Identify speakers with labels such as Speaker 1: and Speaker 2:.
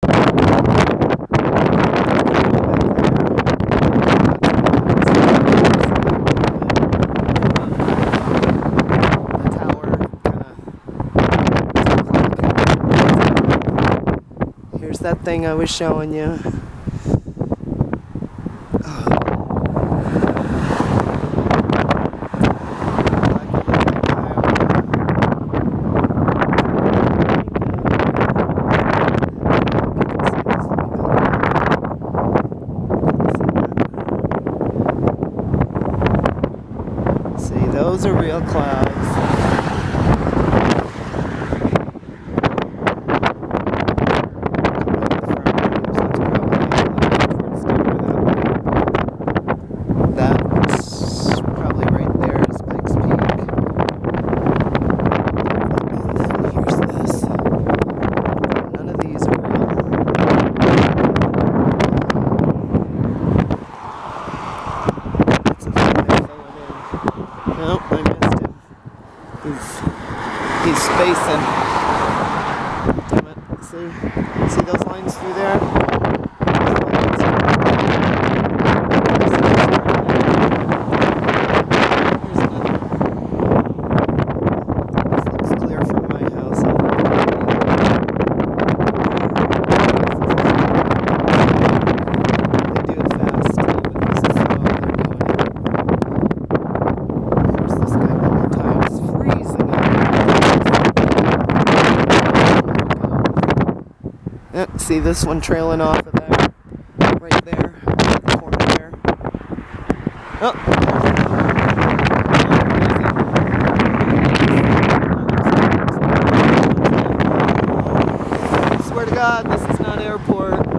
Speaker 1: Here's that thing I was showing you. See, those are real clouds. That's probably right there is Pikes Peak. And then here's this. None of these are real. That's a fly filling in. Nope, I missed him. He's spacing. Damn it. See those lines through there? See this one trailing off of there, right there, the corner there. Oh, I swear to God, this is not airport.